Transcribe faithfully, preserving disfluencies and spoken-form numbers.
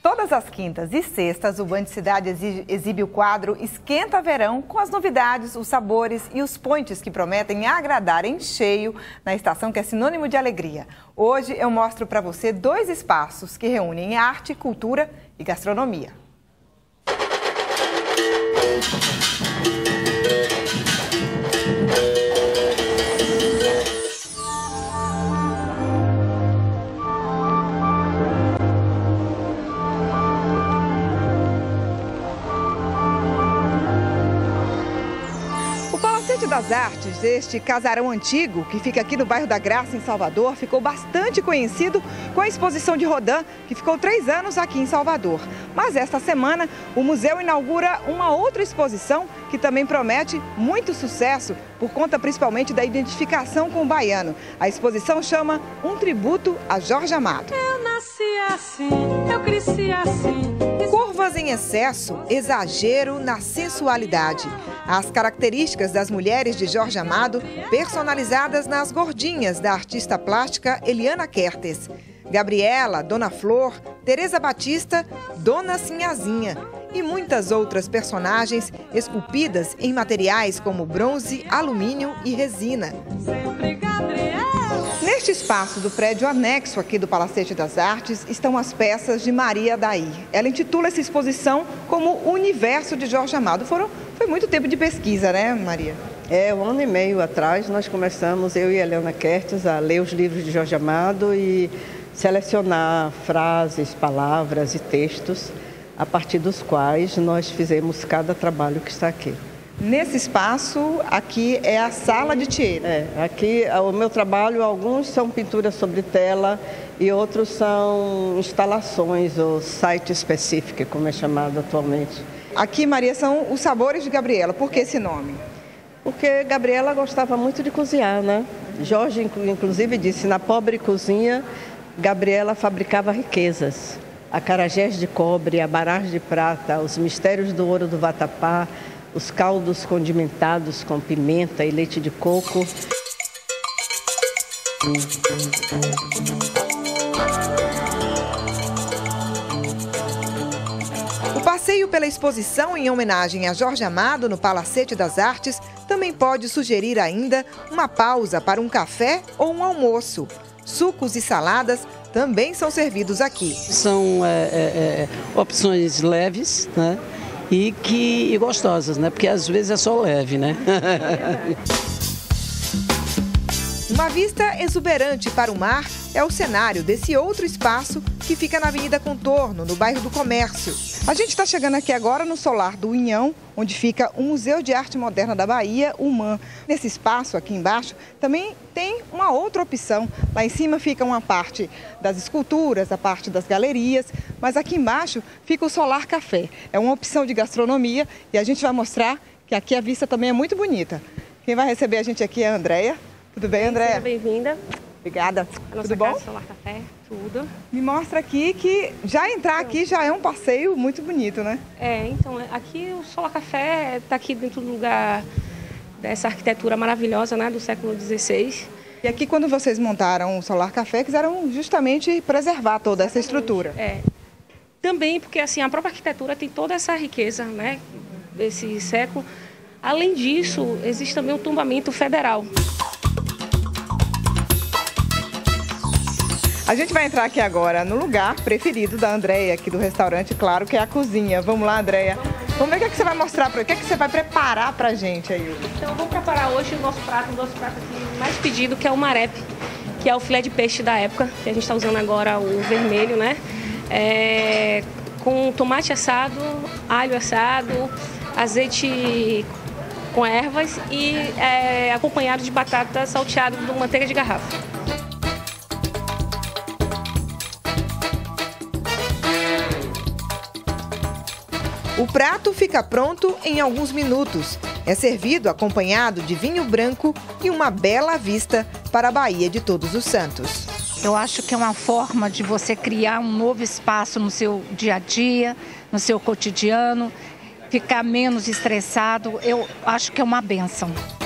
Todas as quintas e sextas, o Band Cidade exibe o quadro Esquenta Verão com as novidades, os sabores e os pontes que prometem agradar em cheio na estação que é sinônimo de alegria. Hoje eu mostro para você dois espaços que reúnem arte, cultura e gastronomia. Das Artes, este casarão antigo, que fica aqui no bairro da Graça, em Salvador, ficou bastante conhecido com a exposição de Rodin, que ficou três anos aqui em Salvador. Mas esta semana, o museu inaugura uma outra exposição que também promete muito sucesso, por conta principalmente da identificação com o baiano. A exposição chama Um Tributo a Jorge Amado. Eu nasci assim, eu cresci assim. Curvas em excesso, exagero na sensualidade. As características das mulheres de Jorge Amado, personalizadas nas gordinhas da artista plástica Eliana Kertes. Gabriela, Dona Flor, Teresa Batista, Dona Sinhazinha e muitas outras personagens esculpidas em materiais como bronze, alumínio e resina. Neste espaço do prédio anexo aqui do Palacete das Artes estão as peças de Maria Daí. Ela intitula essa exposição como O Universo de Jorge Amado. Foram, foi muito tempo de pesquisa, né, Maria? É, um ano e meio atrás nós começamos, eu e Eliana Kertes, a ler os livros de Jorge Amado e selecionar frases, palavras e textos a partir dos quais nós fizemos cada trabalho que está aqui. Nesse espaço, aqui é a sala de teatro. É, aqui o meu trabalho, alguns são pinturas sobre tela e outros são instalações ou site específico, como é chamado atualmente. Aqui, Maria, são os sabores de Gabriela. Por que esse nome? Porque Gabriela gostava muito de cozinhar, né? Jorge, inclusive, disse, na pobre cozinha, Gabriela fabricava riquezas. Acarajés de cobre, abarás de prata, os mistérios do ouro do vatapá, os caldos condimentados com pimenta e leite de coco. O passeio pela exposição em homenagem a Jorge Amado no Palacete das Artes também pode sugerir ainda uma pausa para um café ou um almoço. Sucos e saladas também são servidos aqui. São é, é, opções leves, né? E, que, e gostosas, né? Porque às vezes é só leve, né? Uma vista exuberante para o mar é o cenário desse outro espaço que fica na Avenida Contorno, no bairro do Comércio. A gente está chegando aqui agora no solar do Unhão, onde fica o Museu de Arte Moderna da Bahia, o MAM. Nesse espaço aqui embaixo também tem uma outra opção. Lá em cima fica uma parte das esculturas, a parte das galerias, mas aqui embaixo fica o Solar Café. É uma opção de gastronomia e a gente vai mostrar que aqui a vista também é muito bonita. Quem vai receber a gente aqui é a Andréia. Tudo bem, Andréia? Seja bem-vinda. Obrigada. A nossa Tudo bom? casa, Solar Café, tudo. Me mostra aqui que já entrar aqui já é um passeio muito bonito, né? É, então, aqui o Solar Café está aqui dentro do lugar dessa arquitetura maravilhosa, né, do século dezesseis. E aqui, quando vocês montaram o Solar Café, quiseram justamente preservar toda essa estrutura. É. Também porque, assim, a própria arquitetura tem toda essa riqueza, né, desse século. Além disso, existe também o tombamento federal. A gente vai entrar aqui agora no lugar preferido da Andréia, aqui do restaurante, claro, que é a cozinha. Vamos lá, Andréia. Vamos ver o que, é que você vai mostrar para o que é que você vai preparar para a gente aí. Então, eu vou preparar hoje o nosso prato, o nosso prato aqui mais pedido, que é o marepe, que é o filé de peixe da época, que a gente está usando agora o vermelho, né? É, com tomate assado, alho assado, azeite com ervas e é, acompanhado de batata salteada com manteiga de garrafa. O prato fica pronto em alguns minutos. É servido acompanhado de vinho branco e uma bela vista para a Baía de Todos os Santos. Eu acho que é uma forma de você criar um novo espaço no seu dia a dia, no seu cotidiano, ficar menos estressado. Eu acho que é uma bênção.